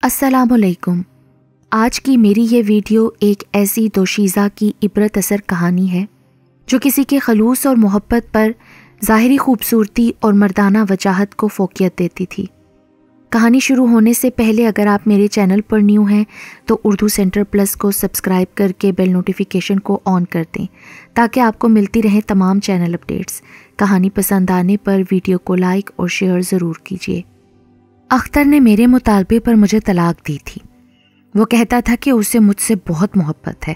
السلام علیکم۔ آج کی میری یہ ویڈیو ایک ایسی دوشیزہ کی عبرت اثر کہانی ہے جو کسی کے خلوص اور محبت پر ظاہری خوبصورتی اور مردانہ وجاہت کو فوقیت دیتی تھی۔ کہانی شروع ہونے سے پہلے اگر آپ میرے چینل پر نیو ہیں تو اردو سینٹر پلس کو سبسکرائب کر کے بیل نوٹیفیکیشن کو آن کر دیں تاکہ آپ کو ملتی رہیں تمام چینل اپڈیٹس۔ کہانی پسند آنے پر ویڈیو کو لائک اور شیئر ضرور کیجیے۔ اختر نے میرے مطالبے پر مجھے طلاق دی تھی۔ وہ کہتا تھا کہ اسے مجھ سے بہت محبت ہے۔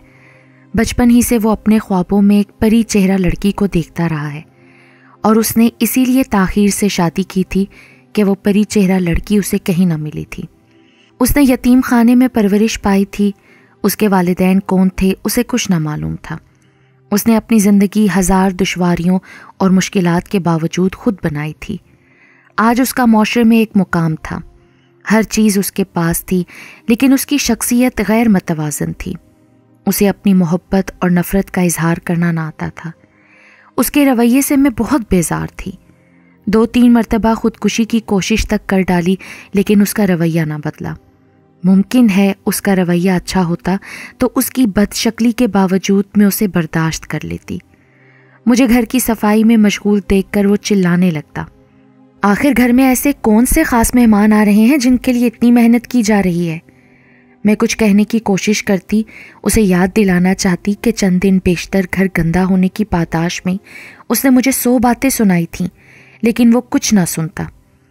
بچپن ہی سے وہ اپنے خوابوں میں ایک پری چہرہ لڑکی کو دیکھتا رہا ہے اور اس نے اسی لیے تاخیر سے شادی کی تھی کہ وہ پری چہرہ لڑکی اسے کہیں نہ ملی تھی۔ اس نے یتیم خانے میں پرورش پائی تھی۔ اس کے والدین کون تھے اسے کچھ نہ معلوم تھا۔ اس نے اپنی زندگی ہزار دشواریوں اور مشکلات کے باوجود خود بنائی تھی۔ آج اس کا معاشرے میں ایک مقام تھا۔ ہر چیز اس کے پاس تھی لیکن اس کی شخصیت غیر متوازن تھی۔ اسے اپنی محبت اور نفرت کا اظہار کرنا نہ آتا تھا۔ اس کے رویے سے میں بہت بیزار تھی۔ 2-3 مرتبہ خودکشی کی کوشش تک کر ڈالی لیکن اس کا رویہ نہ بدلا۔ ممکن ہے اس کا رویہ اچھا ہوتا تو اس کی بد شکلی کے باوجود میں اسے برداشت کر لیتی۔ مجھے گھر کی صفائی میں مشغول دیکھ کر وہ چلانے لگتا، آخر گھر میں ایسے کون سے خاص مہمان آ رہے ہیں جن کے لیے اتنی محنت کی جا رہی ہے؟ میں کچھ کہنے کی کوشش کرتی، اسے یاد دلانا چاہتی کہ چند دن بیشتر گھر گندا ہونے کی پاداش میں اس نے مجھے 100 باتیں سنائی تھیں لیکن وہ کچھ نہ سنتا۔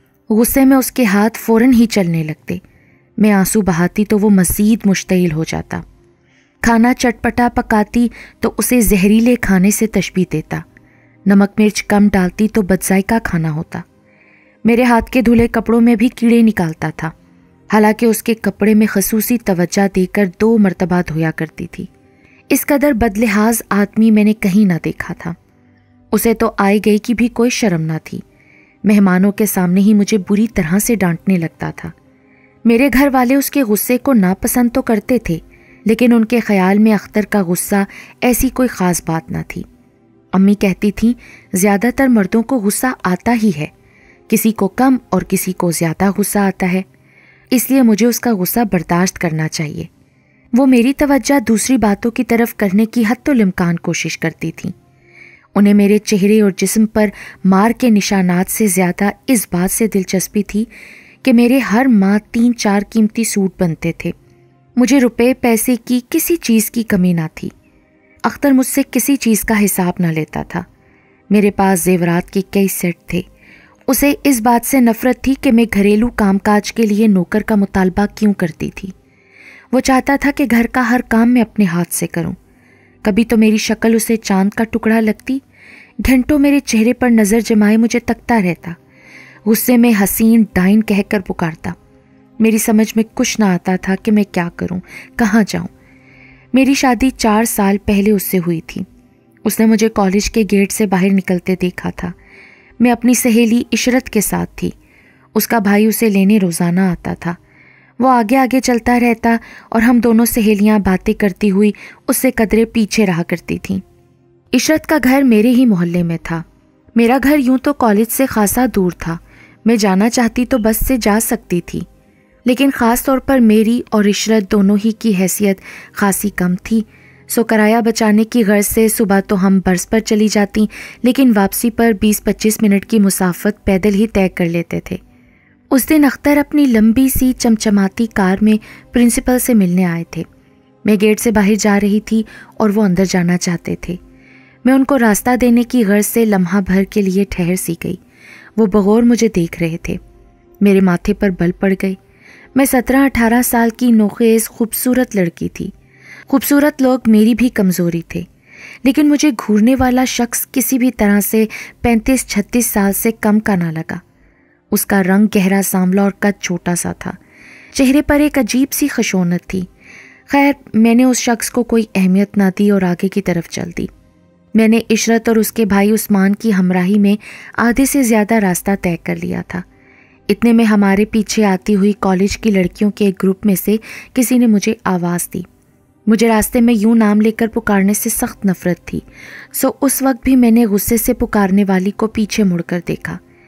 غصے میں اس کے ہاتھ فوراً ہی چلنے لگتے۔ میں آنسو بہاتی تو وہ مزید مشتعل ہو جاتا۔ کھانا چٹپٹا پکاتی تو اسے زہریلے کھانے سے تشبیہ دیتا۔ نمک مرچ کم ڈالتی تو بدذائقہ کھانا ہوتا۔ میرے ہاتھ کے دھلے کپڑوں میں بھی کیڑے نکالتا تھا، حالانکہ اس کے کپڑے میں خصوصی توجہ دے کر 2 مرتبہ دھویا کرتی تھی۔ اس قدر بدلحاظ آدمی میں نے کہیں نہ دیکھا تھا۔ اسے تو آئی گئی کی بھی کوئی شرم نہ تھی۔ مہمانوں کے سامنے ہی مجھے بری طرح سے ڈانٹنے لگتا تھا۔ میرے گھر والے اس کے غصے کو ناپسند تو کرتے تھے لیکن ان کے خیال میں اختر کا غصہ ایسی کوئی خاص بات نہ تھی۔ امی کہتی تھیں زیادہ تر مردوں کو غصہ آتا ہی ہے، کسی کو کم اور کسی کو زیادہ غصہ آتا ہے، اس لیے مجھے اس کا غصہ برداشت کرنا چاہیے۔ وہ میری توجہ دوسری باتوں کی طرف کرنے کی حتی الامکان کوشش کرتی تھیں۔ انہیں میرے چہرے اور جسم پر مار کے نشانات سے زیادہ اس بات سے دلچسپی تھی کہ میرے ہر ماہ 3-4 قیمتی سوٹ بنتے تھے۔ مجھے روپے پیسے کی کسی چیز کی کمی نہ تھی۔ اختر مجھ سے کسی چیز کا حساب نہ لیتا تھا۔ میرے پاس زیورات کے کئی سیٹ تھے۔ اسے اس بات سے نفرت تھی کہ میں گھریلو کام کاج کے لیے نوکر کا مطالبہ کیوں کرتی تھی۔ وہ چاہتا تھا کہ گھر کا ہر کام میں اپنے ہاتھ سے کروں۔ کبھی تو میری شکل اسے چاند کا ٹکڑا لگتی۔ گھنٹوں میرے چہرے پر نظر جمائے مجھے تکتا رہتا، غصے میں حسین ڈائن کہہ کر پکارتا۔ میری سمجھ میں کچھ نہ آتا تھا کہ میں کیا کروں، کہاں جاؤں۔ میری شادی 4 سال پہلے اس سے ہوئی تھی۔ اس نے مجھے کالج کے گیٹ سے باہر نکلتے دیکھا تھا۔ میں اپنی سہیلی عشرت کے ساتھ تھی۔ اس کا بھائی اسے لینے روزانہ آتا تھا۔ وہ آگے آگے چلتا رہتا اور ہم دونوں سہیلیاں باتیں کرتی ہوئی اس سے قدرے پیچھے رہا کرتی تھیں۔ عشرت کا گھر میرے ہی محلے میں تھا۔ میرا گھر یوں تو کالج سے خاصا دور تھا۔ میں جانا چاہتی تو بس سے جا سکتی تھی، لیکن خاص طور پر میری اور عشرت دونوں ہی کی حیثیت خاصی کم تھی، سو کرایہ بچانے کی غرض سے صبح تو ہم برس پر چلی جاتی لیکن واپسی پر 20-25 منٹ کی مسافت پیدل ہی طے کر لیتے تھے۔ اس دن اختر اپنی لمبی سی چمچماتی کار میں پرنسپل سے ملنے آئے تھے۔ میں گیٹ سے باہر جا رہی تھی اور وہ اندر جانا چاہتے تھے۔ میں ان کو راستہ دینے کی غرض سے لمحہ بھر کے لیے ٹھہر سی گئی۔ وہ بغور مجھے دیکھ رہے تھے۔ میرے ماتھے پر بل پڑ گئے۔ میں 17-18 سال کی نوخیز خوبصورت لڑکی تھی۔ خوبصورت لوگ میری بھی کمزوری تھے، لیکن مجھے گھورنے والا شخص کسی بھی طرح سے 35-36 سال سے کم کا نہ لگا۔ اس کا رنگ گہرا سانولا اور قد چھوٹا سا تھا۔ چہرے پر ایک عجیب سی خشونت تھی۔ خیر، میں نے اس شخص کو کوئی اہمیت نہ دی اور آگے کی طرف چل دی۔ میں نے عشرت اور اس کے بھائی عثمان کی ہمراہی میں آدھے سے زیادہ راستہ طے کر لیا تھا۔ اتنے میں ہمارے پیچھے آتی ہوئی کالج کی لڑکیوں کے ایک گروپ میں سے کسی نے مجھے آواز دی۔ مجھے راستے میں یوں نام لے کر پکارنے سے سخت نفرت تھی، سو اس وقت بھی میں نے غصے سے پکارنے والی کو پیچھے مڑ کر دیکھا۔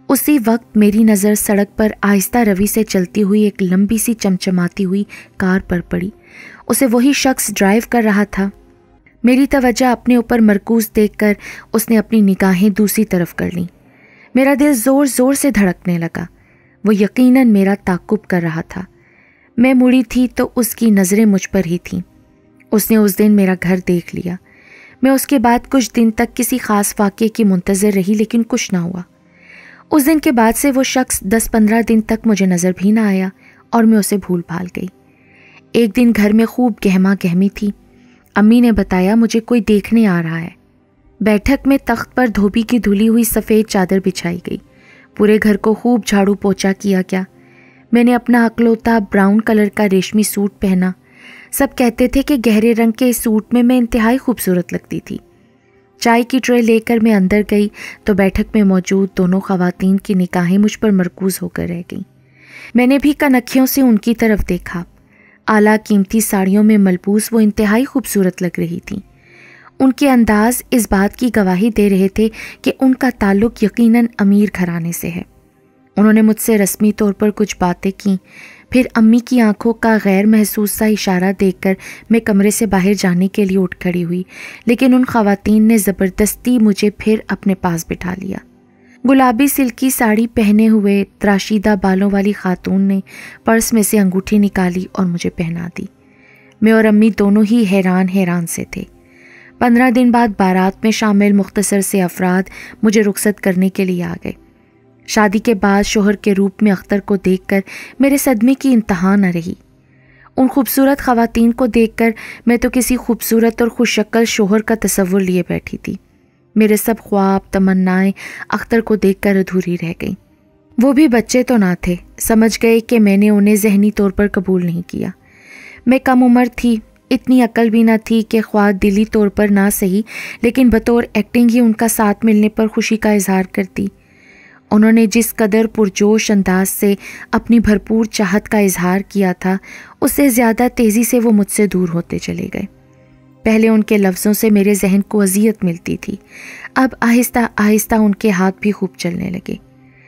उसी वक्त मेरी नज़र सड़क पर आहिस्ता रवि से चलती हुई एक लंबी सी चमचमाती हुई कार पर पड़ी। उसे वही शख्स ड्राइव कर रहा था। मेरी तवज्जो अपने ऊपर मरकूज देखकर उसने अपनी निगाहें दूसरी तरफ कर लीं। मेरा दिल ज़ोर ज़ोर से धड़कने लगा। वो यकीनन मेरा ताक़ुब कर रहा था। मैं मुड़ी थी तो उसकी नज़रें मुझ पर ही थीं। उसने उस दिन मेरा घर देख लिया। मैं उसके बाद कुछ दिन तक किसी ख़ास वाक़े की मुंतज़िर रही, लेकिन कुछ ना हुआ। उस दिन के बाद से वो शख्स 10-15 दिन तक मुझे नज़र भी ना आया और मैं उसे भूल भाल गई। एक दिन घर में खूब गहमा गहमी थी। अम्मी ने बताया मुझे कोई देखने आ रहा है। बैठक में तख्त पर धोबी की धुली हुई सफ़ेद चादर बिछाई गई। पूरे घर को खूब झाड़ू पोछा किया गया। मैंने अपना अकलौता ब्राउन कलर का रेशमी सूट पहना। सब कहते थे कि गहरे रंग के इस सूट में मैं इंतहाई खूबसूरत लगती थी। चाय की ट्रे लेकर मैं अंदर गई तो बैठक में मौजूद दोनों ख़वातीन की निगाहें मुझ पर मरकूज़ होकर रह गईं। मैंने भी कनखियों से उनकी तरफ देखा। आला कीमती साड़ियों में मलबूस वो इंतहाई खूबसूरत लग रही थीं। उनके अंदाज इस बात की गवाही दे रहे थे कि उनका ताल्लुक़ यकीनन अमीर घराने से है। उन्होंने मुझसे रस्मी तौर पर कुछ बातें की। फिर अम्मी की आंखों का गैर महसूस सा इशारा देखकर मैं कमरे से बाहर जाने के लिए उठ खड़ी हुई, लेकिन उन ख़वातीन ने ज़बरदस्ती मुझे फिर अपने पास बिठा लिया। गुलाबी सिल्की साड़ी पहने हुए तराशीदा बालों वाली खातून ने पर्स में से अंगूठी निकाली और मुझे पहना दी। मैं और अम्मी दोनों ही हैरान से थे। 15 दिन बाद बारात में शामिल मुख्तसर से अफराद मुझे रुखसत करने के लिए आ गए। शादी के बाद शोहर के रूप में अख्तर को देखकर मेरे सदमे की इंतहा न रही। उन खूबसूरत ख़वातीन को देखकर मैं तो किसी खूबसूरत और खुशशक्ल शोहर का तसव्वुर लिए बैठी थी। मेरे सब ख्वाब तमन्नाएं अख्तर को देखकर अधूरी रह गईं। वो भी बच्चे तो ना थे, समझ गए कि मैंने उन्हें ज़हनी तौर पर कबूल नहीं किया। मैं कम उम्र थी, इतनी अक्ल भी ना थी कि ख्वाह दिली तौर पर ना सही लेकिन बतौर एक्टिंग ही उनका साथ मिलने पर खुशी का इजहार करती। उन्होंने जिस कदर पुरजोश अंदाज से अपनी भरपूर चाहत का इजहार किया था, उससे ज़्यादा तेज़ी से वो मुझसे दूर होते चले गए। पहले उनके लफ्ज़ों से मेरे जहन को अजियत मिलती थी, अब आहिस्ता आहिस्ता उनके हाथ भी खूब चलने लगे।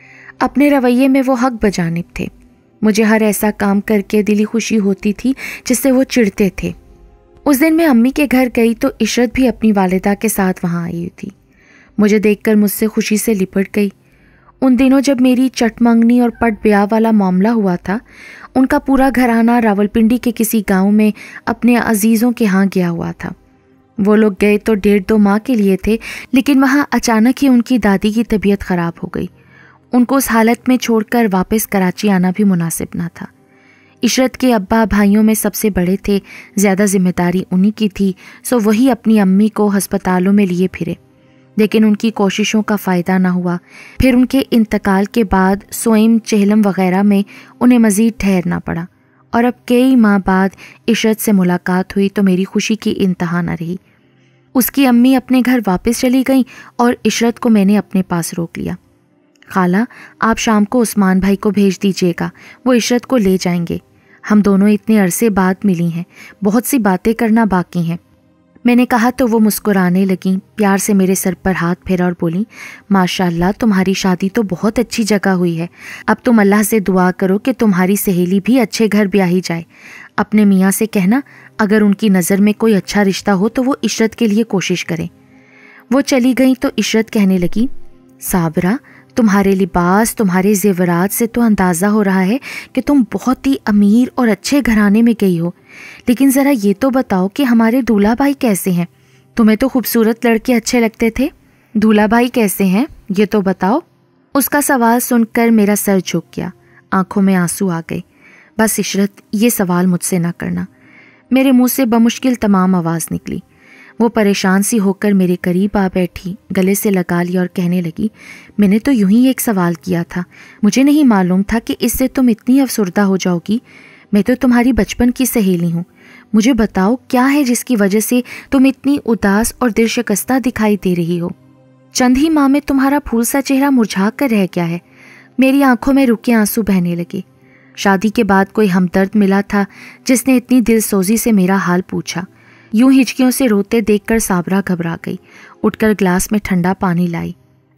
अपने रवैये में वो हक बजानिब थे। मुझे हर ऐसा काम करके दिली खुशी होती थी जिससे वो चिढ़ते थे। उस दिन मैं अम्मी के घर गई तो इशरत भी अपनी वालिदा के साथ वहाँ आई हुई थी। मुझे देखकर मुझसे खुशी से लिपट गई। उन दिनों जब मेरी चटमंगनी और पट ब्याह वाला मामला हुआ था, उनका पूरा घराना रावलपिंडी के किसी गांव में अपने अजीज़ों के यहाँ गया हुआ था। वो लोग गए तो 1.5-2 माह के लिए थे, लेकिन वहाँ अचानक ही उनकी दादी की तबीयत ख़राब हो गई। उनको उस हालत में छोड़कर वापस कराची आना भी मुनासिब ना था। इशरत के अब्बा भाइयों में सबसे बड़े थे, ज़्यादा जिम्मेदारी उन्हीं की थी, सो वही अपनी अम्मी को हस्पतालों में लिए फिरे, लेकिन उनकी कोशिशों का फ़ायदा ना हुआ। फिर उनके इंतकाल के बाद सोइम चहलम वग़ैरह में उन्हें मज़ीद ठहरना पड़ा और अब कई माह बाद इशरत से मुलाकात हुई तो मेरी खुशी की इंतहा न रही। उसकी अम्मी अपने घर वापस चली गईं और इशरत को मैंने अपने पास रोक लिया। खाला, आप शाम को उस्मान भाई को भेज दीजिएगा, वो इशरत को ले जाएंगे। हम दोनों इतने अरसे बाद मिली हैं, बहुत सी बातें करना बाकी हैं। मैंने कहा तो वो मुस्कुराने लगीं, प्यार से मेरे सर पर हाथ फेरा और बोली, माशाअल्लाह तुम्हारी शादी तो बहुत अच्छी जगह हुई है। अब तुम अल्लाह से दुआ करो कि तुम्हारी सहेली भी अच्छे घर ब्याही जाए। अपने मियाँ से कहना अगर उनकी नज़र में कोई अच्छा रिश्ता हो तो वो इशरत के लिए कोशिश करें। वो चली गई तो इशरत कहने लगी, साबरा, तुम्हारे लिबास, तुम्हारे जेवरात से तो अंदाज़ा हो रहा है कि तुम बहुत ही अमीर और अच्छे घराने में गई हो, लेकिन ज़रा ये तो बताओ कि हमारे दूल्हा भाई कैसे हैं? तुम्हें तो खूबसूरत लड़के अच्छे लगते थे, दूल्हा भाई कैसे हैं ये तो बताओ। उसका सवाल सुनकर मेरा सर झुक गया, आंखों में आंसू आ गए। बस इशरत, ये सवाल मुझसे ना करना। मेरे मुंह से बमुश्किल तमाम आवाज़ निकली। वो परेशान सी होकर मेरे करीब आ बैठी, गले से लगा लिया और कहने लगी, मैंने तो यूं ही एक सवाल किया था, मुझे नहीं मालूम था कि इससे तुम इतनी अफसरदा हो जाओगी। मैं तो तुम्हारी बचपन की सहेली हूँ। मुझे बताओ क्या है जिसकी वजह से तुम इतनी उदास और दिल शिकस्ता दिखाई दे रही हो? चंद ही माह में तुम्हारा फूल सा चेहरा मुरझा कर रह गया है। मेरी आंखों में रुके आंसू बहने लगे। शादी के बाद कोई हमदर्द मिला था जिसने इतनी दिलसोजी से मेरा हाल पूछा। यूं हिचकियों से रोते देखकर साबरा घबरा गई, उठकर ग्लास में ठंडा पानी लाई।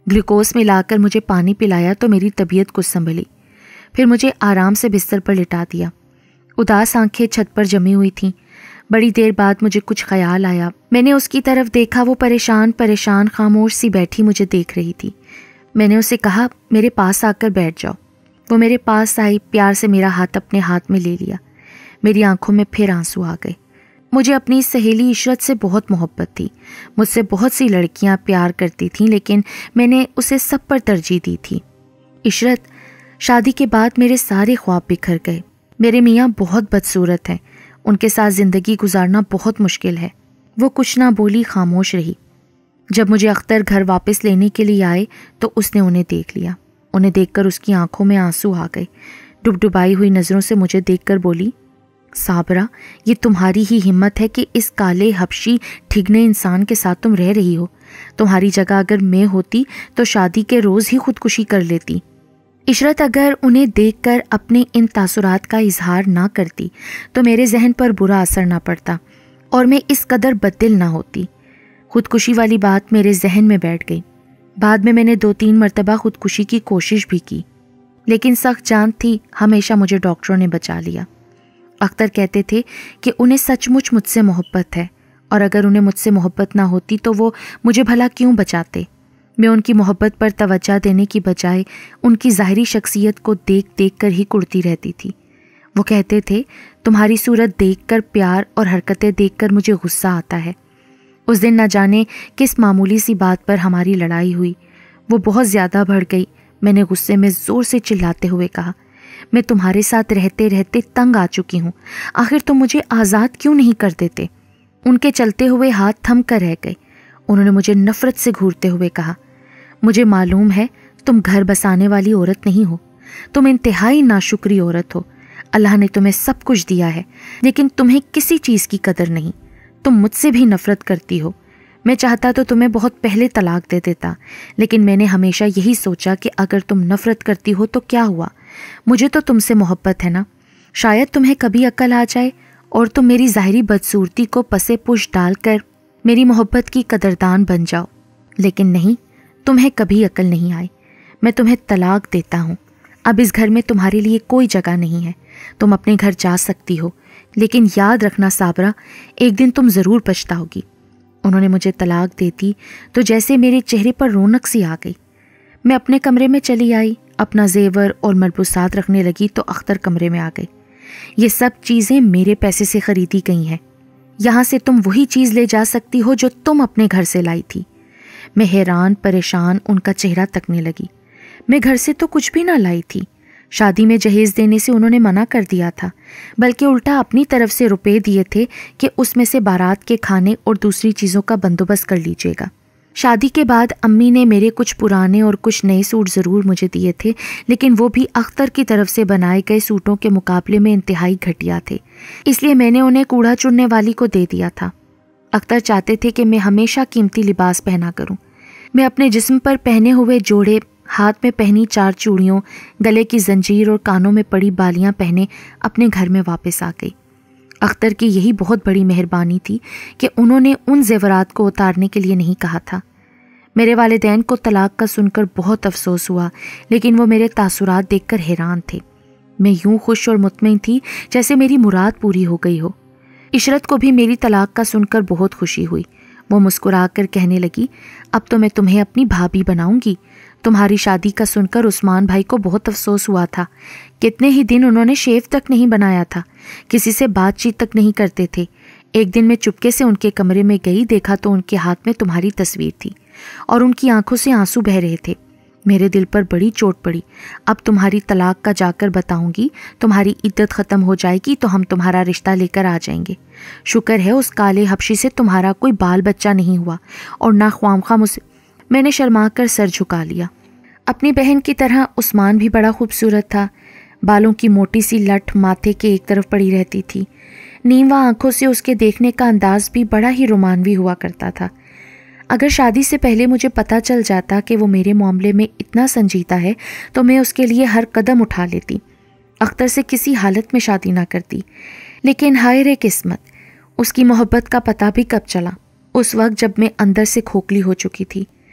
گلوکوز ملا کر مجھے پانی پلایا تو میری طبیعت کچھ سنبھلی۔ پھر مجھے آرام سے بستر پر لٹا دیا۔ اداس آنکھیں چھت پر جمی ہوئی تھیں۔ بڑی دیر بعد مجھے کچھ خیال آیا۔ میں نے اس کی طرف دیکھا، وہ پریشان خاموش سی بیٹھی مجھے دیکھ رہی تھی۔ میں نے اسے کہا میرے پاس آ کر بیٹھ جاؤ۔ وہ میرے پاس آئی، پیار سے میرا ہاتھ اپنے ہاتھ میں لے لیا۔ میری آنکھوں میں پھر آنسو آ گئے۔ مجھے اپنی سہیلی عشرت سے بہت محبت تھی۔ مجھ سے بہت سی لڑکیاں پیار کرتی تھیں لیکن میں نے اسے سب پر ترجیح دی تھی۔ عشرت، شادی کے بعد میرے سارے خواب بکھر گئے۔ میرے میاں بہت بدصورت ہیں، ان کے ساتھ زندگی گزارنا بہت مشکل ہے۔ وہ کچھ نہ بولی، خاموش رہی۔ جب مجھے اختر گھر واپس لینے کے لیے آئے تو اس نے انہیں دیکھ لیا۔ انہیں دیکھ کر اس کی آنکھوں میں آنسو آ گئے۔ ڈبڈبائی ہوئی نظروں سے مجھے دیکھ کر بولی، صابرہ، یہ تمہاری ہی ہمت ہے کہ اس کالے حبشی ٹھگنے انسان کے ساتھ تم رہ رہی ہو۔ تمہاری جگہ اگر میں ہوتی تو شادی کے روز ہی خودکشی کر لیتی۔ عشرت اگر انہیں دیکھ کر اپنے ان تاثرات کا اظہار نہ کرتی تو میرے ذہن پر برا اثر نہ پڑتا اور میں اس قدر بددل نہ ہوتی۔ خودکشی والی بات میرے ذہن میں بیٹھ گئی۔ بعد میں نے 2-3 مرتبہ خودکشی کی کوشش بھی کی لیکن سخت جان تھی، ہمیشہ مجھے ڈاکٹروں نے بچا لیا۔ اختر کہتے تھے کہ انہیں سچ مچ مجھ سے محبت ہے اور اگر انہیں مجھ سے محبت نہ ہوتی تو وہ مجھے بھلا کیوں بچاتے۔ میں ان کی محبت پر توجہ دینے کی بجائے ان کی ظاہری شخصیت کو دیکھ دیکھ کر ہی کڑتی رہتی تھی۔ وہ کہتے تھے تمہاری صورت دیکھ کر، پیار اور حرکتیں دیکھ کر مجھے غصہ آتا ہے۔ اس دن نہ جانے کس معمولی سی بات پر ہماری لڑائی ہوئی، وہ بہت زیادہ بڑھ گئی۔ میں نے غصے میں زور سے چلاتے ہوئے کہا، میں تمہارے ساتھ رہتے رہتے تنگ آ چکی ہوں، آخر تم مجھے آزاد کیوں نہیں کر دیتے؟ ان کے چلتے ہوئے ہاتھ تھم کر رہ گئے۔ انہوں نے مجھے نفرت سے گھورتے ہوئے کہا، مجھے معلوم ہے تم گھر بسانے والی عورت نہیں ہو، تم انتہائی ناشکری عورت ہو۔ اللہ نے تمہیں سب کچھ دیا ہے لیکن تمہیں کسی چیز کی قدر نہیں۔ تم مجھ سے بھی نفرت کرتی ہو۔ میں چاہتا تو تمہیں بہت پہلے طلاق دے دیتا لیکن میں نے ہمیشہ یہی سوچا کہ اگر تم نفرت کرتی ہو تو کیا ہوا، مجھے تو تم سے محبت ہے نا، شاید تمہیں کبھی عقل آ جائے اور تم میری ظاہری بدصورتی کو پسے پش ڈال کر میری محبت کی قدردان بن جاؤ۔ لیکن نہیں، تمہیں کبھی عقل نہیں آئی۔ میں تمہیں طلاق دیتا ہوں۔ اب اس گھر میں تمہارے لیے کوئی جگہ نہیں ہے۔ تم اپنے گھر جا سکتی ہو لیکن یاد رکھنا صابرہ، ایک دن تم ضرور پچھتاؤ گی۔ انہوں نے مجھے طلاق دے دی تو جیسے میرے چہرے پر رونق سی آ گئی۔ میں اپنے کمرے میں چلی آئی، اپنا زیور اور ملبوسات رکھنے لگی تو اختر کمرے میں آ گئی۔ یہ سب چیزیں میرے پیسے سے خریدی گئی ہیں، یہاں سے تم وہی چیز لے جا سکتی ہو جو تم اپنے گھر سے لائی تھی۔ میں حیران پریشان ان کا چہرہ تکنے لگی۔ میں گھر سے تو کچھ بھی نہ لائی تھی۔ شادی میں جہیز دینے سے انہوں نے منع کر دیا تھا، بلکہ الٹا اپنی طرف سے روپے دیے تھے کہ اس میں سے بارات کے کھانے اور دوسری چیزوں کا بندوبست کر لیجیے گا۔ شادی کے بعد امی نے میرے کچھ پرانے اور کچھ نئے سوٹ ضرور مجھے دیے تھے لیکن وہ بھی اختر کی طرف سے بنائے گئے سوٹوں کے مقابلے میں انتہائی گھٹیا تھے، اس لیے میں نے انہیں کوڑا چننے والی کو دے دیا تھا۔ اختر چاہتے تھے کہ میں ہمیشہ قیمتی لباس پہنا کروں۔ میں اپنے جسم پر پہنے ہوئے جوڑے، ہاتھ میں پہنی 4 چوڑیوں، گلے کی زنجیر اور کانوں میں پڑی بالیاں پہنے اپنے گھر میں واپس آ گئی۔ اختر کی یہی بہت بڑی مہربانی تھی کہ انہوں نے ان زیورات کو اتارنے کے لیے نہیں کہا تھا۔ میرے والدین کو طلاق کا سن کر بہت افسوس ہوا لیکن وہ میرے تاثرات دیکھ کر حیران تھے۔ میں یوں خوش اور مطمئن تھی جیسے میری مراد پوری ہو گئی ہو۔ عشرت کو بھی میری طلاق کا سن کر بہت خوشی ہوئی۔ وہ مسکرا کر کہنے لگی، اب تو میں تمہیں اپنی بھابھی بناؤں گی۔ تمہاری شادی کا سن کر عثمان بھائی کو بہت افسوس ہوا تھا۔ کتنے ہی دن انہوں نے شیو تک نہیں بنایا تھا، کسی سے بات چیت تک نہیں کرتے تھے۔ ایک دن میں چپکے سے ان کے کمرے میں گئی، دیکھا تو ان کے ہاتھ میں تمہاری تصویر تھی اور ان کی آنکھوں سے آنسو بہہ رہے تھے۔ میرے دل پر بڑی چوٹ پڑی۔ اب تمہاری طلاق کا جا کر بتاؤں گی، تمہاری عدت ختم ہو جائے گی تو ہم تمہارا رشتہ لے کر آ جائیں گے۔ شکر ہے اس کالے حبشی سے تمہارا کوئی بال بچہ نہیں ہوا اور نہ خواہ مجھ سے۔ میں نے شرما کر سر جھکا لیا۔ اپنی بہن کی طرح عثمان بھی بڑا خوبصورت تھا۔ بالوں کی موٹی سی لٹ ماتھے کے ایک طرف پڑی رہتی تھی۔ نیموا آنکھوں سے اس کے دیکھنے کا انداز بھی بڑا ہی رومانوی ہوا کرتا تھا۔ اگر شادی سے پہلے مجھے پتہ چل جاتا کہ وہ میرے معاملے میں اتنا سنجیدہ ہے تو میں اس کے لیے ہر قدم اٹھا لیتی، اختر سے کسی حالت میں شادی نہ کرتی۔ لیکن ہائے رے قسمت، اس کی محبت کا پتہ بھی کب چلا، اس وقت جب میں اندر سے کھوکھلی ہو چکی تھی۔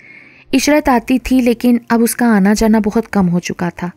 इशरत आती थी, लेकिन अब उसका आना जाना बहुत कम हो चुका था।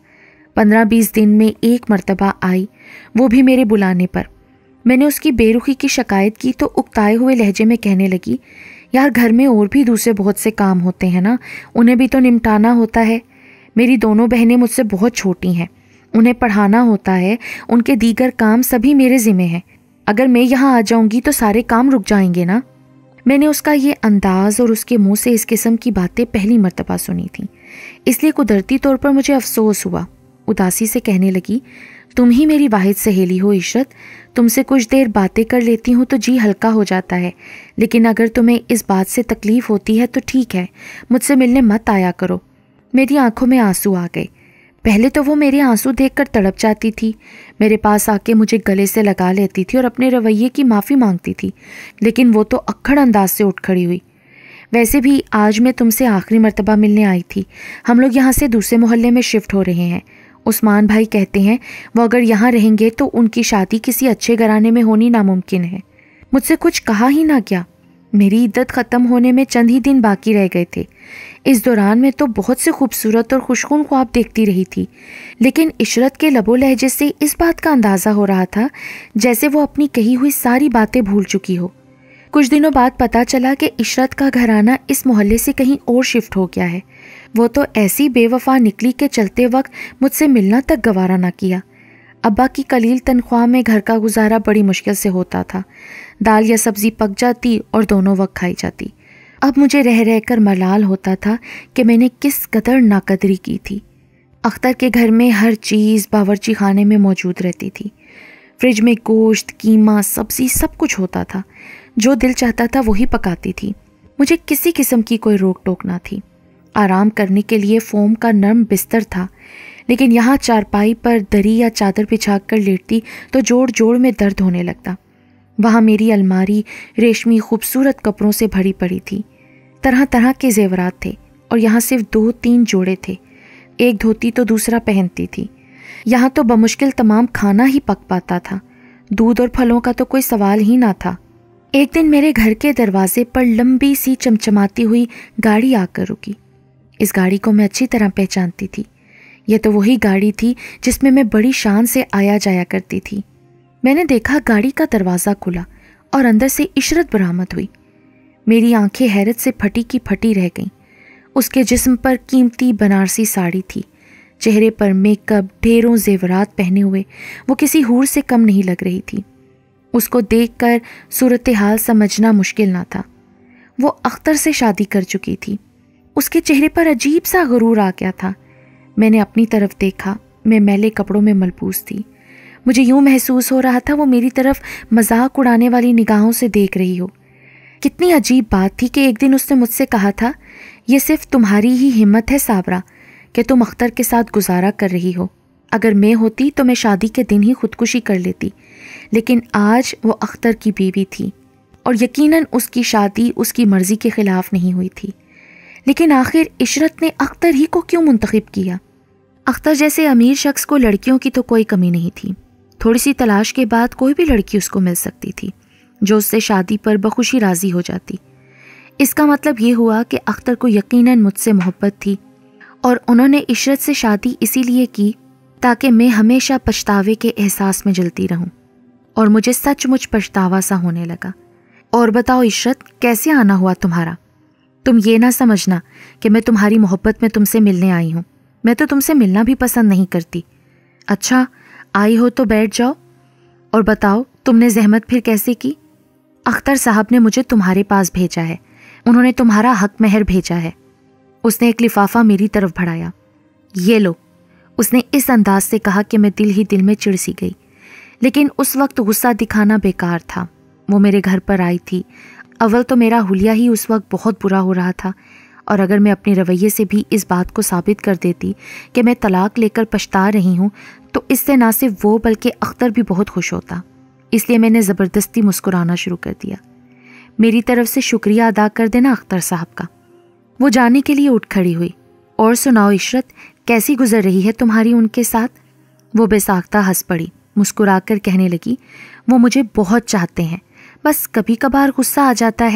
15-20 दिन में एक मर्तबा आई, वो भी मेरे बुलाने पर। मैंने उसकी बेरुखी की शिकायत की तो उकताए हुए लहजे में कहने लगी, यार घर में और भी दूसरे बहुत से काम होते हैं ना, उन्हें भी तो निपटाना होता है। मेरी दोनों बहनें मुझसे बहुत छोटी हैं, उन्हें पढ़ाना होता है, उनके दीगर काम सभी मेरे ज़िम्मे हैं। अगर मैं यहाँ आ जाऊँगी तो सारे काम रुक जाएंगे ना। मैंने उसका ये अंदाज़ और उसके मुंह से इस किस्म की बातें पहली मर्तबा सुनी थी, इसलिए कुदरती तौर पर मुझे अफसोस हुआ। उदासी से कहने लगी, तुम ही मेरी वाहिद सहेली हो इशरत, तुमसे कुछ देर बातें कर लेती हूँ तो जी हल्का हो जाता है, लेकिन अगर तुम्हें इस बात से तकलीफ़ होती है तो ठीक है, मुझसे मिलने मत आया करो। मेरी आंखों में आंसू आ गए। पहले तो वो मेरे आंसू देखकर तड़प जाती थी, मेरे पास आके मुझे गले से लगा लेती थी और अपने रवैये की माफ़ी मांगती थी, लेकिन वो तो अक्खड़ अंदाज से उठ खड़ी हुई। वैसे भी आज मैं तुमसे आखिरी मर्तबा मिलने आई थी, हम लोग यहाँ से दूसरे मोहल्ले में शिफ्ट हो रहे हैं। उस्मान भाई कहते हैं वो अगर यहाँ रहेंगे तो उनकी शादी किसी अच्छे घराने में होनी नामुमकिन है। मुझसे कुछ कहा ही ना क्या। मेरी इद्दत ख़त्म होने में चंद ही दिन बाकी रह गए थे। इस दौरान मैं तो बहुत से खूबसूरत और खुशगुन ख्वाब देखती रही थी, लेकिन इशरत के लबो लहजे से इस बात का अंदाज़ा हो रहा था जैसे वो अपनी कही हुई सारी बातें भूल चुकी हो। कुछ दिनों बाद पता चला कि इशरत का घराना इस मोहल्ले से कहीं और शिफ्ट हो गया है। वो तो ऐसी बेवफा निकली कि चलते वक्त मुझसे मिलना तक गवारा ना किया। अब्बा की कलील तनख्वाह में घर का गुजारा बड़ी मुश्किल से होता था। दाल या सब्ज़ी पक जाती और दोनों वक्त खाई जाती। अब मुझे रह रह कर मलाल होता था कि मैंने किस कदर नाकदरी की थी। अख्तर के घर में हर चीज़ बावर्ची खाने में मौजूद रहती थी। फ्रिज में गोश्त, कीमा, सब्ज़ी सब कुछ होता था। जो दिल चाहता था वही पकाती थी। मुझे किसी किस्म की कोई रोक टोक ना थी। आराम करने के लिए फोम का नरम बिस्तर था, लेकिन यहाँ चारपाई पर दरी या चादर बिछा कर लेटती तो जोड़ जोड़ में दर्द होने लगता। वहाँ मेरी अलमारी रेशमी खूबसूरत कपड़ों से भरी पड़ी थी। तरह तरह के जेवरात थे और यहाँ सिर्फ 2-3 जोड़े थे। एक धोती तो दूसरा पहनती थी। यहाँ तो बमुश्किल तमाम खाना ही पक पाता था। दूध और फलों का तो कोई सवाल ही ना था। एक दिन मेरे घर के दरवाजे पर लंबी सी चमचमाती हुई गाड़ी आकर रुकी। इस गाड़ी को मैं अच्छी तरह पहचानती थी। यह तो वही गाड़ी थी जिसमें मैं बड़ी शान से आया जाया करती थी। मैंने देखा गाड़ी का दरवाज़ा खुला और अंदर से इशरत बरामद हुई। मेरी आंखें हैरत से फटी की फटी रह गईं। उसके जिस्म पर कीमती बनारसी साड़ी थी, चेहरे पर मेकअप, ढेरों जेवरात पहने हुए वो किसी हूर से कम नहीं लग रही थी। उसको देखकर सूरत हाल समझना मुश्किल ना था। वो अख्तर से शादी कर चुकी थी। उसके चेहरे पर अजीब सा गुरूर आ गया था। मैंने अपनी तरफ देखा, मैं मैले कपड़ों में मलबूस थी। मुझे यूं महसूस हो रहा था वो मेरी तरफ मजाक उड़ाने वाली निगाहों से देख रही हो। कितनी अजीब बात थी कि एक दिन उसने मुझसे कहा था, ये सिर्फ तुम्हारी ही हिम्मत है साबरा कि तुम अख्तर के साथ गुजारा कर रही हो। अगर मैं होती तो मैं शादी के दिन ही खुदकुशी कर लेती। लेकिन आज वो अख्तर की बीवी थी और यकीनन उसकी शादी उसकी मर्जी के खिलाफ नहीं हुई थी। लेकिन आखिर इशरत ने अख्तर ही को क्यों मुंतखब किया? अख्तर जैसे अमीर शख्स को लड़कियों की तो कोई कमी नहीं थी। थोड़ी सी तलाश के बाद कोई भी लड़की उसको मिल सकती थी जो उससे शादी पर बखुशी राजी हो जाती। इसका मतलब ये हुआ कि अख्तर को यकीनन मुझसे मोहब्बत थी और उन्होंने इशरत से शादी इसीलिए की ताकि मैं हमेशा पछतावे के एहसास में जलती रहूं। और मुझे सचमुच पछतावा सा होने लगा। और बताओ इशरत, कैसे आना हुआ तुम्हारा? तुम ये ना समझना कि मैं तुम्हारी मोहब्बत में तुमसे मिलने आई हूँ। मैं तो तुमसे मिलना भी पसंद नहीं करती। अच्छा, आई हो तो बैठ जाओ और बताओ तुमने जहमत फिर कैसे की? अख्तर साहब ने मुझे तुम्हारे पास भेजा है। उन्होंने तुम्हारा हक महर भेजा है। उसने एक लिफाफा मेरी तरफ बढ़ाया। ये लो। उसने इस अंदाज से कहा कि मैं दिल ही दिल में चिढ़ सी गई। लेकिन उस वक्त गुस्सा दिखाना बेकार था। वो मेरे घर पर आई थी। अव्वल तो मेरा हुलिया ही उस वक्त बहुत बुरा हो रहा था, और अगर मैं अपने रवैये से भी इस बात को साबित कर देती कि मैं तलाक लेकर पछता रही हूँ तो इससे ना सिर्फ वो बल्कि अख्तर भी बहुत खुश होता। इसलिए मैंने ज़बरदस्ती मुस्कुराना शुरू कर दिया। मेरी तरफ से शुक्रिया अदा कर देना अख्तर साहब का। वो जाने के लिए उठ खड़ी हुई। और सुनाओ इशरत, कैसी गुजर रही है तुम्हारी उनके साथ? वो बेसाख्ता हंस पड़ी। मुस्कुराकर कहने लगी, वो मुझे बहुत चाहते हैं, बस कभी कभार गुस्सा आ जाता है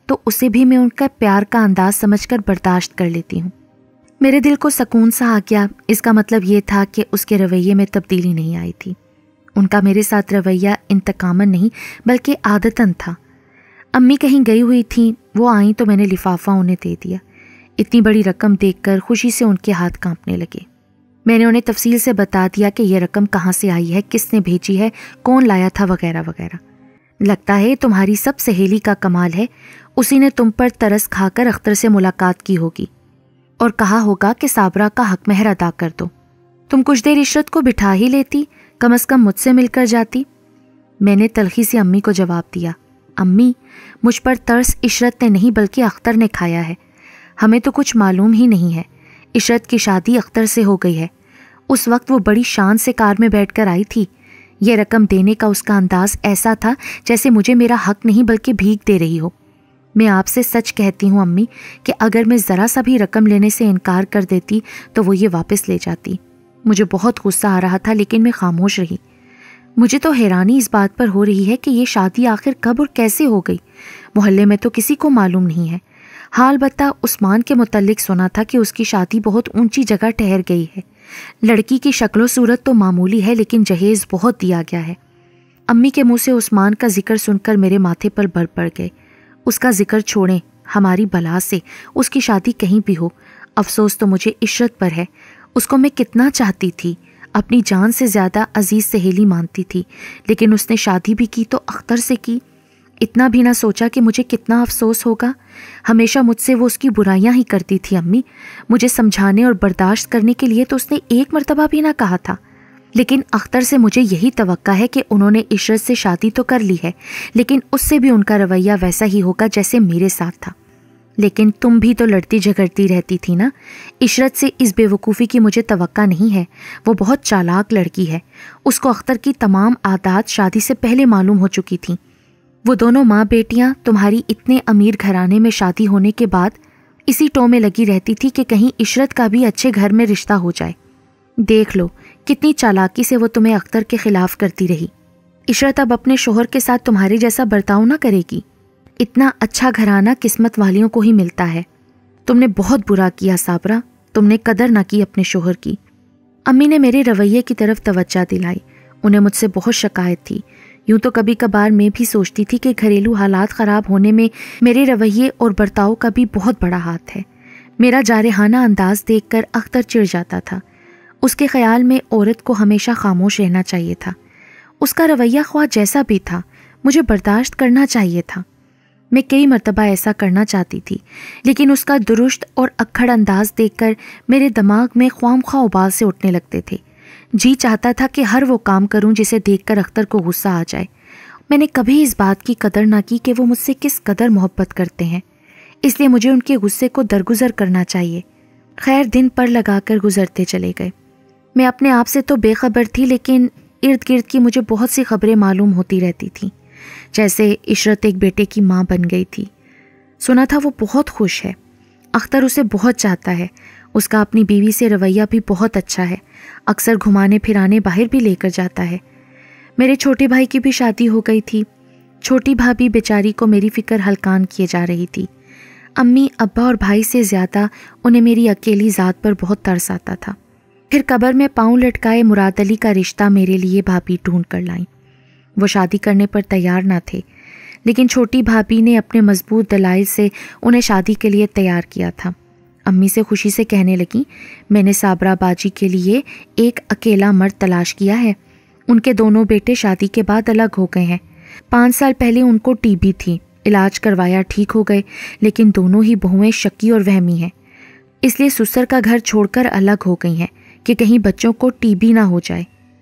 تو اسے بھی میں ان کا پیار کا انداز سمجھ کر برداشت کر لیتی ہوں۔ میرے دل کو سکون سا آ گیا۔ اس کا مطلب یہ تھا کہ اس کے رویے میں تبدیلی نہیں آئی تھی۔ ان کا میرے ساتھ رویہ انتقاماً نہیں بلکہ عادتاً تھا۔ امی کہیں گئی ہوئی تھیں، وہ آئیں تو میں نے لفافہ انہیں دے دیا۔ اتنی بڑی رقم دیکھ کر خوشی سے ان کے ہاتھ کانپنے لگے۔ میں نے انہیں تفصیل سے بتا دیا کہ یہ رقم کہاں سے آئی ہے، کس نے بھیجی ہے، کون لایا تھا، وغیرہ وغیرہ۔ لگتا ہے تمہاری سب سہیلی کا کمال ہے، اسی نے تم پر ترس کھا کر اختر سے ملاقات کی ہوگی اور کہا ہوگا کہ صابرہ کا حق مہر ادا کر دو۔ تم کچھ دیر عشرت کو بٹھا ہی لیتی، کم از کم مجھ سے مل کر جاتی۔ میں نے تلخی سے امی کو جواب دیا، امی مجھ پر ترس عشرت نے نہیں بلکہ اختر نے کھایا ہے۔ ہمیں تو کچھ معلوم ہی نہیں ہے۔ عشرت کی شادی اختر سے ہو گئی ہے۔ اس وقت وہ بڑی شان سے کار میں بیٹھ کر آئی تھی۔ یہ رقم دینے کا اس کا انداز ایسا تھا جیسے مجھے میرا حق نہیں بلکہ بھیک دے رہی ہو۔ میں آپ سے سچ کہتی ہوں امی کہ اگر میں ذرا سا بھی رقم لینے سے انکار کر دیتی تو وہ یہ واپس لے جاتی۔ مجھے بہت غصہ آ رہا تھا لیکن میں خاموش رہی۔ مجھے تو حیرانی اس بات پر ہو رہی ہے کہ یہ شادی آخر کب اور کیسے ہو گئی۔ محلے میں تو کسی کو معلوم نہیں ہے۔ ہاں البتہ عثمان کے متعلق سنا تھا کہ اس کی شادی بہت اونچی جگہ ٹھہر گئی ہے۔ لڑکی کی شکل و صورت تو معمولی ہے لیکن جہیز بہت دیا گیا ہے۔ امی کے منہ سے عثمان کا ذکر سن کر میرے ماتھے پر بر پڑ گئے۔ اس کا ذکر چھوڑیں، ہماری بلا سے اس کی شادی کہیں بھی ہو، افسوس تو مجھے عشرت پر ہے۔ اس کو میں کتنا چاہتی تھی، اپنی جان سے زیادہ عزیز سہیلی مانتی تھی، لیکن اس نے شادی بھی کی تو اختر سے کی۔ اتنا بھی نہ سوچا کہ مجھے کتنا افسوس ہوگا۔ ہمیشہ مجھ سے وہ اس کی برائیاں ہی کرتی تھی امی۔ مجھے سمجھانے اور برداشت کرنے کے لیے تو اس نے ایک مرتبہ بھی نہ کہا تھا، لیکن اختر سے مجھے یہی توقع ہے کہ انہوں نے عشرت سے شادی تو کر لی ہے، لیکن اس سے بھی ان کا رویہ ویسا ہی ہوگا جیسے میرے ساتھ تھا۔ لیکن تم بھی تو لڑتی جھگڑتی رہتی تھی نا۔ عشرت سے اس بے وقوفی کی مجھے توقع نہیں ہے۔ وہ بہت چالاک لڑکی ہے۔ اس کو اختر کی تمام عادات شادی سے پہلے معلوم ہو چکی تھیں۔ وہ دونوں ماں بیٹیاں تمہاری اتنے امیر گھرانے میں شادی ہونے کے بعد اسی ٹو میں لگی رہتی تھی کہ کہیں عشرت کا بھی اچھے گھر میں رشتہ ہو جائے۔ دیکھ لو کتنی چالاکی سے وہ تمہیں اختر کے خلاف کرتی رہی۔ عشرت اب اپنے شوہر کے ساتھ تمہارے جیسا برتاؤ نہ کرے گی۔ اتنا اچھا گھرانہ قسمت والیوں کو ہی ملتا ہے۔ تم نے بہت برا کیا صابرہ، تم نے قدر نہ کی اپنے شوہر کی۔ امی نے میرے رویے کی طرف توجہ دلائی۔ انہیں مجھ سے بہت شکایت تھی۔ یوں تو کبھی کبھار میں بھی سوچتی تھی کہ گھریلو حالات خراب ہونے میں میرے رویے اور برتاؤ کا بھی بہت بڑا ہاتھ ہے۔ میرا جارحانہ انداز دیکھ کر اختر چڑ جاتا تھا۔ اس کے خیال میں عورت کو ہمیشہ خاموش رہنا چاہیے تھا۔ اس کا رویہ خواہ جیسا بھی تھا مجھے برداشت کرنا چاہیے تھا۔ میں کئی مرتبہ ایسا کرنا چاہتی تھی، لیکن اس کا درست اور اکھڑ انداز دیکھ کر میرے دماغ میں خواہ مخواہ ابال سے اٹھنے لگتے تھے۔ جی چاہتا تھا کہ ہر وہ کام کروں جسے دیکھ کر اختر کو غصہ آ جائے۔ میں نے کبھی اس بات کی قدر نہ کی کہ وہ مجھ سے کس قدر محبت کرتے ہیں، اس لیے مجھے ان کے غصے کو درگزر کرنا چاہیے۔ خیر دن پر لگا کر گزرتے چلے گئے۔ میں اپنے آپ سے تو بے خبر تھی، لیکن ارد گرد کی مجھے بہت سی خبریں معلوم ہوتی رہتی تھیں، جیسے عشرت ایک بیٹے کی ماں بن گئی تھی۔ سنا تھا وہ بہت خوش ہے، اختر اسے بہت چاہتا ہے، اس کا اپنی بیوی سے رویہ بھی بہت اچھا ہے، اکثر گھمانے پھرانے باہر بھی لے کر جاتا ہے۔ میرے چھوٹے بھائی کی بھی شادی ہو گئی تھی۔ چھوٹی بھابھی بیچاری کو میری فکر ہلکان کیے جا رہی تھی۔ امی ابا اور بھائی سے زیادہ انہیں میری اکیلی ذات پر بہت ترس آتا تھا۔ پھر قبر میں پاؤں لٹکائے مراد علی کا رشتہ میرے لیے بھابھی ڈھونڈ کر لائیں۔ وہ شادی کرنے پر تیار نہ تھے، لیکن چھوٹی بھابھی نے اپنے مضبوط دلائل سے انہیں شادی کے لیے تیار کیا تھا۔ امی سے خوشی سے کہنے لگیں، میں نے صابرہ باجی کے لیے ایک اکیلا مرد تلاش کیا ہے۔ ان کے دونوں بیٹے شادی کے بعد الگ ہو گئے ہیں۔ 5 سال پہلے ان کو ٹی بی تھی، علاج کروایا ٹھیک ہو گئے، لیکن دونوں ہی بہویں شکی اور وہمی ہیں، اس لیے سسر کا گھر چھوڑ کر الگ ہو گئی ہیں کہ کہیں بچوں کو ٹی بی نہ ہو جائے۔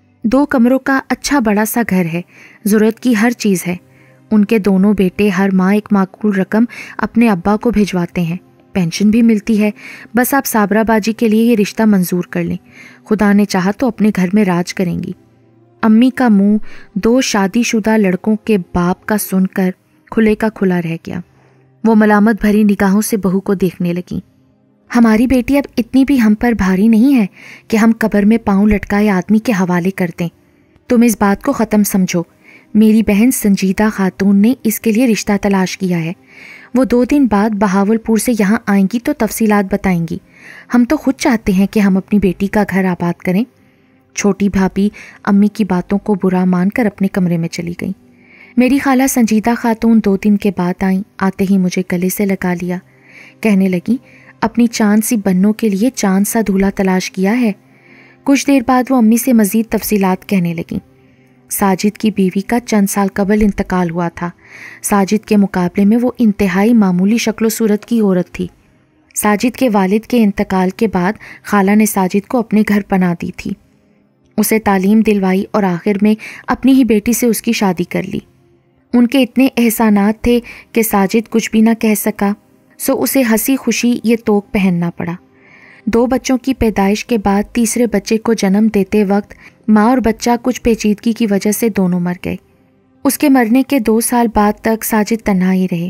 2 کمروں کا اچھا بڑا سا گھر ہے، ضرورت کی ہر چیز ہے۔ ان کے دونوں بیٹے ہر ماہ ایک معقول رقم اپنے ابا کو بھجواتے ہیں، پینشن بھی ملتی ہے۔ بس آپ صابرہ باجی کے لیے یہ رشتہ منظور کر لیں، خدا نے چاہا تو اپنے گھر میں راج کریں گی۔ امی کا منہ 2 شادی شدہ لڑکوں کے باپ کا سن کر کھلے کا کھلا رہ گیا۔ وہ ملامت بھری نگاہوں سے بہو کو دیکھنے لگیں۔ ہماری بیٹی اب اتنی بھی ہم پر بھاری نہیں ہے کہ ہم قبر میں پاؤں لٹکائے آدمی کے حوالے کر دیں۔ تم اس بات کو ختم سمجھو، میری بہن سنجیدہ خاتون نے اس کے لیے رشتہ تلاش کیا ہے۔ وہ 2 دن بعد بہاولپور سے یہاں آئیں گی تو تفصیلات بتائیں گی۔ ہم تو خود چاہتے ہیں کہ ہم اپنی بیٹی کا گھر آباد کریں۔ چھوٹی بھابھی امی کی باتوں کو برا مان کر اپنے کمرے میں چلی گئیں۔ میری خالہ سنجیدہ خاتون 2 دن کے بعد آئیں۔ آتے ہی مجھے گلے سے لگا لیا، کہنے لگی اپنی چاند سی بنوں کے لیے چاند سا دولہا تلاش کیا ہے۔ کچھ دیر بعد وہ امی سے مزید تفصیلات کہنے لگیں۔ ساجد کی بیوی کا چند سال قبل انتقال ہوا تھا۔ ساجد کے مقابلے میں وہ انتہائی معمولی شکل و صورت کی عورت تھی۔ ساجد کے والد کے انتقال کے بعد خالہ نے ساجد کو اپنے گھر پناہ دی تھی، اسے تعلیم دلوائی اور آخر میں اپنی ہی بیٹی سے اس کی شادی کر لی۔ ان کے اتنے احسانات تھے کہ ساجد کچھ بھی نہ کہہ سکا، سو اسے ہنسی خوشی یہ توق پہننا پڑا۔ 2 بچوں کی پیدائش کے بعد تیسرے بچے کو جنم دیتے وقت ماں اور بچہ کچھ پیچیدگی کی وجہ سے دونوں مر گئے۔ اس کے مرنے کے 2 سال بعد تک ساجد تنہا ہی رہے۔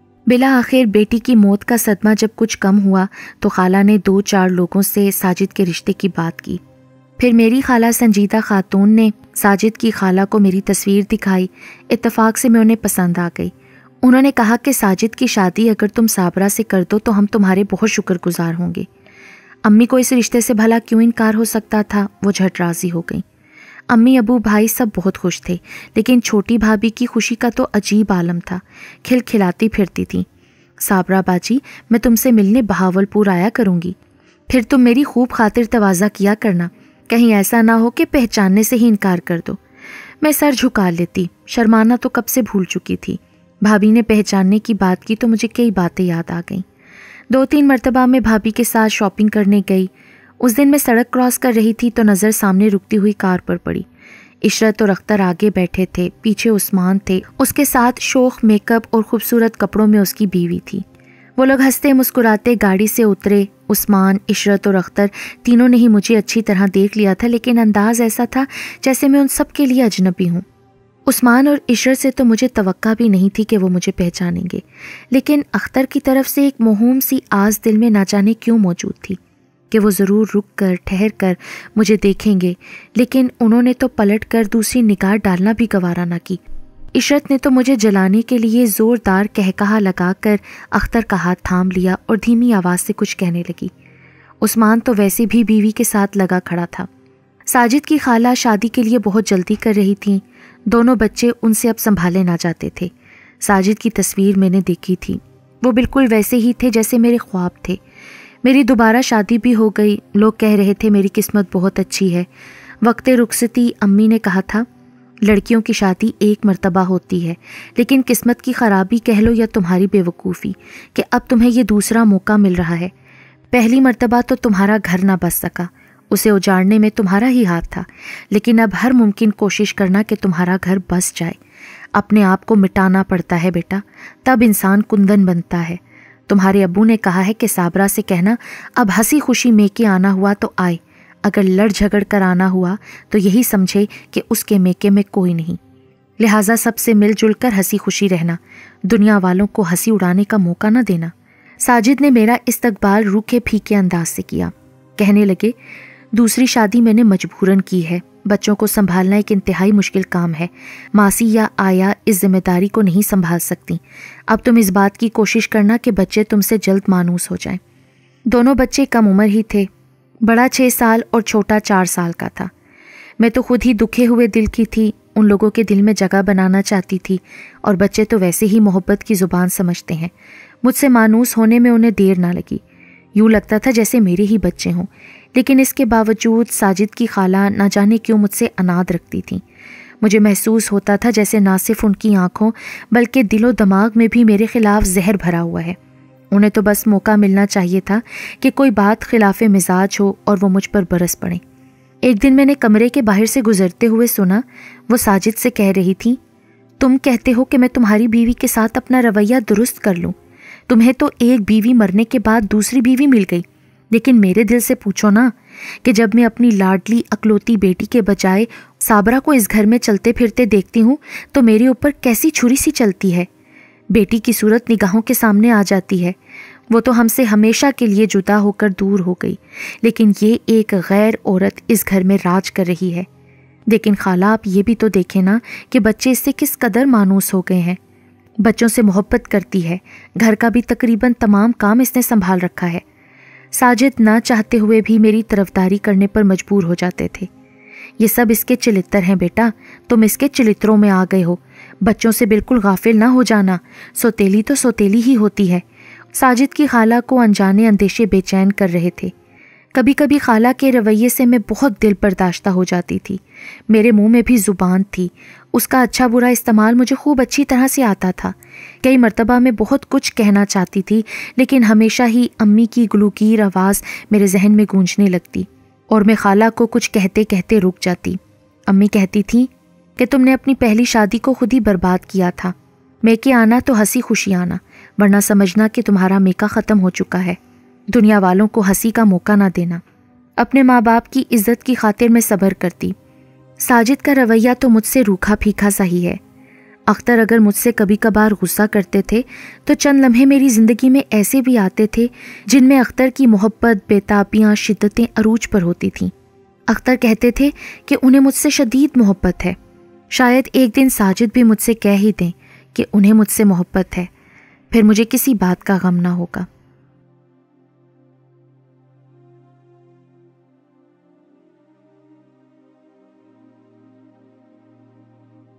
بالآخر بیٹی کی موت کا صدمہ جب کچھ کم ہوا تو خالہ نے 2-4 لوگوں سے ساجد کے رشتے کی بات کی۔ پھر میری خالہ سنجیدہ خاتون نے ساجد کی خالہ کو میری تصویر دکھائی۔ اتفاق سے میں انہیں پسند آ گئی۔ انہوں نے کہا کہ ساجد کی شادی اگر تم صابرہ سے کر دو تو ہم تمہارے بہت شکر گزار ہوں گے۔ امی کو اس رشتے سے بھلا کیوں انکار ہو سکتا تھا؟ وہ جھٹ راضی ہو گئیں۔ امی ابو بھائی سب بہت خوش تھے، لیکن چھوٹی بھابھی کی خوشی کا تو عجیب عالم تھا، کھلکھلاتی پھرتی تھی۔ صابرہ باجی، میں تم سے ملنے بہاولپور آیا کروں گی، پھر تم میری خوب خاطر تواضع کیا کرنا، کہیں ایسا نہ ہو کہ پہچاننے سے ہی انکار کر دو۔ میں سر جھکا لیتی، شرمانا تو کب سے بھول چکی تھی۔ بھابھی نے پہچاننے کی بات کی تو مجھے کئی باتیں یاد آ گئیں۔ 2-3 مرتبہ میں بھابھی کے ساتھ شاپنگ کرنے گئی۔ اس دن میں سڑک کراس کر رہی تھی تو نظر سامنے رکتی ہوئی کار پر پڑی۔ عشرت اور اختر آگے بیٹھے تھے، پیچھے عثمان تھے، اس کے ساتھ شوخ میک اپ اور خوبصورت کپڑوں میں اس کی بیوی تھی۔ وہ لوگ ہنستے مسکراتے گاڑی سے اترے۔ عثمان، عشرت اور اختر تینوں نے ہی مجھے اچھی طرح دیکھ لیا تھا، لیکن انداز ایسا تھا جیسے میں ان سب کے لیے اجنبی ہوں۔ عثمان اور عشرت سے تو مجھے توقع بھی نہیں تھی کہ وہ مجھے پہچانیں گے، لیکن اختر کی طرف سے ایک موہوم سی آس دل میں نہ جانے کیوں موجود تھی کہ وہ ضرور رک کر ٹھہر کر مجھے دیکھیں گے، لیکن انہوں نے تو پلٹ کر دوسری نگاہ ڈالنا بھی گوارا نہ کی۔ عشرت نے تو مجھے جلانے کے لیے زوردار کہکہا لگا کر اختر کا ہاتھ تھام لیا اور دھیمی آواز سے کچھ کہنے لگی۔ عثمان تو ویسے بھی بیوی کے ساتھ لگا کھڑا تھا۔ ساجد کی خالہ شادی کے لیے بہت جلدی کر رہی تھیں، دونوں بچے ان سے اب سنبھالے نہ جاتے تھے۔ ساجد کی تصویر میں نے دیکھی تھی، وہ بالکل ویسے ہی تھے جیسے میرے خواب تھے۔ میری دوبارہ شادی بھی ہو گئی، لوگ کہہ رہے تھے میری قسمت بہت اچھی ہے۔ وقت رخصتی امی نے کہا تھا، لڑکیوں کی شادی ایک مرتبہ ہوتی ہے، لیکن قسمت کی خرابی کہہ لو یا تمہاری بے وقوفی کہ اب تمہیں یہ دوسرا موقع مل رہا ہے۔ پہلی مرتبہ تو تمہارا گھر نہ بس سکا، اسے اجاڑنے میں تمہارا ہی ہاتھ تھا، لیکن اب ہر ممکن کوشش کرنا کہ تمہارا گھر بس جائے۔ اپنے آپ کو مٹانا پڑتا ہے بیٹا، تب انسان کندن بنتا ہے۔ تمہارے ابو نے کہا ہے کہ صابرہ سے کہنا اب ہنسی خوشی میکے آنا ہوا تو آئے، اگر لڑ جھگڑ کر آنا ہوا تو یہی سمجھے کہ اس کے میکے میں کوئی نہیں، لہٰذا سب سے مل جل کر ہنسی خوشی رہنا، دنیا والوں کو ہنسی اڑانے کا موقع نہ دینا۔ ساجد نے میرا استقبال روکھے پھیکے انداز سے کیا، کہنے لگے، دوسری شادی میں نے مجبوراً کی ہے، بچوں کو سنبھالنا ایک انتہائی مشکل کام ہے، ماسی یا آیا اس ذمہ داری کو نہیں سنبھال سکتی۔ اب تم اس بات کی کوشش کرنا کہ بچے تم سے جلد مانوس ہو جائیں۔ دونوں بچے کم عمر ہی تھے، بڑا 6 سال اور چھوٹا 4 سال کا تھا۔ میں تو خود ہی دکھے ہوئے دل کی تھی، ان لوگوں کے دل میں جگہ بنانا چاہتی تھی، اور بچے تو ویسے ہی محبت کی زبان سمجھتے ہیں۔ مجھ سے مانوس ہونے میں انہیں دیر نہ لگی، یوں لگتا تھا جیسے میرے ہی بچے ہوں، لیکن اس کے باوجود ساجد کی خالہ نہ جانے کیوں مجھ سے اناد رکھتی تھیں۔ مجھے محسوس ہوتا تھا جیسے نہ صرف ان کی آنکھوں بلکہ دل و دماغ میں بھی میرے خلاف زہر بھرا ہوا ہے۔ انہیں تو بس موقع ملنا چاہیے تھا کہ کوئی بات خلاف مزاج ہو اور وہ مجھ پر برس پڑیں۔ ایک دن میں نے کمرے کے باہر سے گزرتے ہوئے سنا، وہ ساجد سے کہہ رہی تھی، تم کہتے ہو کہ میں تمہاری بیوی کے ساتھ اپنا رویہ درست کر لوں، تمہیں تو ایک بیوی مرنے کے بعد دوسری بیوی مل گئی، لیکن میرے دل سے پوچھو نا کہ جب میں اپنی لاڈلی اکلوتی بیٹی کے بجائے صابرہ کو اس گھر میں چلتے پھرتے دیکھتی ہوں تو میرے اوپر کیسی چھری سی چلتی ہے۔ بیٹی کی صورت نگاہوں کے سامنے آ جاتی ہے، وہ تو ہم سے ہمیشہ کے لیے جدا ہو کر دور ہو گئی، لیکن یہ ایک غیر عورت اس گھر میں راج کر رہی ہے۔ لیکن خالہ آپ یہ بھی تو دیکھیں نا کہ بچے اس سے کس قدر مانوس ہو گئے ہیں۔ بچوں سے محبت کرتی ہے، گھر کا بھی تقریباً تمام کام اس نے سنبھال رکھا ہے۔ ساجد نہ چاہتے ہوئے بھی میری طرفداری کرنے پر مجبور ہو جاتے تھے۔ یہ سب اس کے چلتر ہیں بیٹا، تم اس کے چلتروں میں آ گئے ہو، بچوں سے بالکل غافل نہ ہو جانا، سوتیلی تو سوتیلی ہی ہوتی ہے۔ ساجد کی خالہ کو انجانے اندیشے بے چین کر رہے تھے۔ کبھی کبھی خالہ کے رویے سے میں بہت دل برداشتہ ہو جاتی تھی۔ میرے منہ میں بھی زبان تھی، اس کا اچھا برا استعمال مجھے خوب اچھی طرح سے آتا تھا۔ کئی مرتبہ میں بہت کچھ کہنا چاہتی تھی، لیکن ہمیشہ ہی امی کی گلوگیر آواز میرے ذہن میں گونجنے لگتی اور میں خالہ کو کچھ کہتے کہتے رک جاتی۔ امی کہتی تھیں کہ تم نے اپنی پہلی شادی کو خود ہی برباد کیا تھا، میکے آنا تو ہنسی خوشی آنا، ورنہ سمجھنا کہ تمہارا میکا ختم ہو چکا ہے، دنیا والوں کو ہنسی کا موقع نہ دینا۔ اپنے ماں باپ کی عزت کی خاطر میں صبر کرتی۔ ساجد کا رویہ تو مجھ سے روکھا پھیکا سا ہی ہے۔ اختر اگر مجھ سے کبھی کبھار غصہ کرتے تھے تو چند لمحے میری زندگی میں ایسے بھی آتے تھے جن میں اختر کی محبت، بےتابیاں، شدتیں عروج پر ہوتی تھیں۔ اختر کہتے تھے کہ انہیں مجھ سے شدید محبت ہے۔ شاید ایک دن ساجد بھی مجھ سے کہہ ہی دیں کہ انہیں مجھ سے محبت ہے، پھر مجھے کسی بات کا غم نہ ہوگا۔